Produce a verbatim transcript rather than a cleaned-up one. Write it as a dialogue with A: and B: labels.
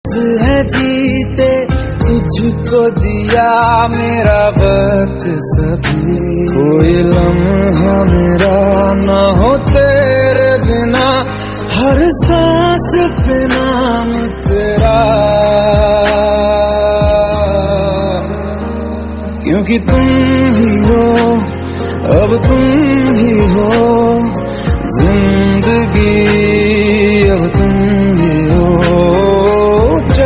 A: है जीते तुझको दिया मेरा वक्त सभी, कोई लम्हा मेरा ना हो तेरे बिना, हर सांस पे नाम तेरा, क्योंकि तुम ही हो, अब तुम ही हो जिंदगी।